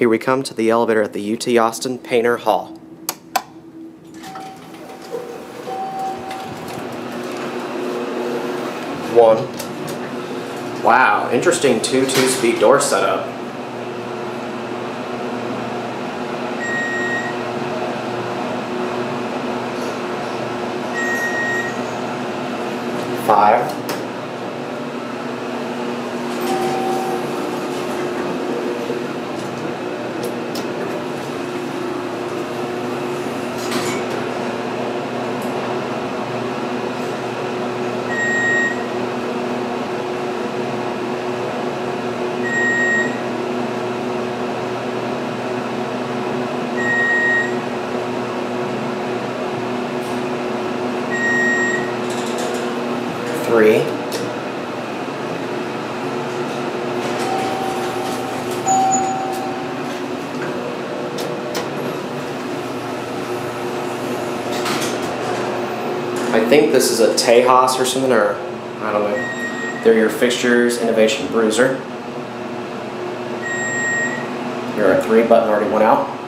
Here we come to the elevator at the UT Austin Painter Hall. One. Wow, interesting two-speed door setup. Five. Three. I think this is a Tejas or something, or I don't know. They're your fixtures, Innovation Bruiser. Here are 3 button already went out.